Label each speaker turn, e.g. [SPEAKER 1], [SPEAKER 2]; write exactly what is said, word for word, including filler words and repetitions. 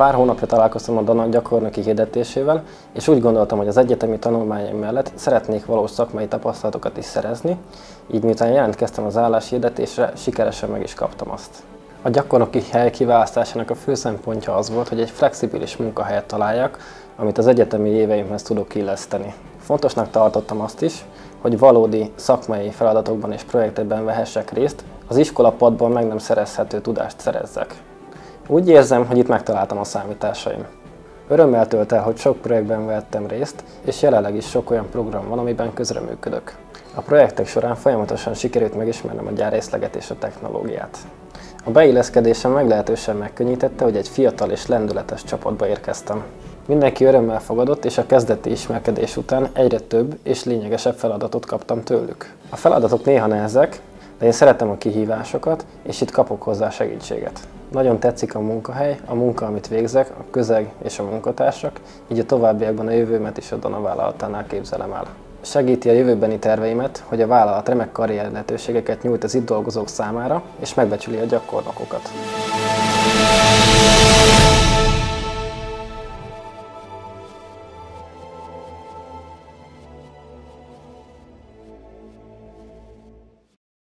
[SPEAKER 1] Pár hónapja találkoztam a Dana gyakornoki hirdetésével, és úgy gondoltam, hogy az egyetemi tanulmányaim mellett szeretnék valós szakmai tapasztalatokat is szerezni, így miután jelentkeztem az álláshirdetésre, sikeresen meg is kaptam azt. A gyakornoki hely kiválasztásának a fő szempontja az volt, hogy egy flexibilis munkahelyet találjak, amit az egyetemi éveimhez tudok illeszteni. Fontosnak tartottam azt is, hogy valódi szakmai feladatokban és projektekben vehessek részt, az iskolapadban meg nem szerezhető tudást szerezzek. Úgy érzem, hogy itt megtaláltam a számításaim. Örömmel tölt el, hogy sok projektben vettem részt, és jelenleg is sok olyan program van, amiben közreműködök. A projektek során folyamatosan sikerült megismernem a gyárrészleget és a technológiát. A beilleszkedésem meglehetősen megkönnyítette, hogy egy fiatal és lendületes csapatba érkeztem. Mindenki örömmel fogadott, és a kezdeti ismerkedés után egyre több és lényegesebb feladatot kaptam tőlük. A feladatok néha nehezek, de én szeretem a kihívásokat, és itt kapok hozzá segítséget. Nagyon tetszik a munkahely, a munka, amit végzek, a közeg és a munkatársak, így a továbbiakban a jövőmet is a Dana vállalatánál képzelem el. Segíti a jövőbeni terveimet, hogy a vállalat remek karrier lehetőségeket nyújt az itt dolgozók számára, és megbecsüli a gyakornokokat.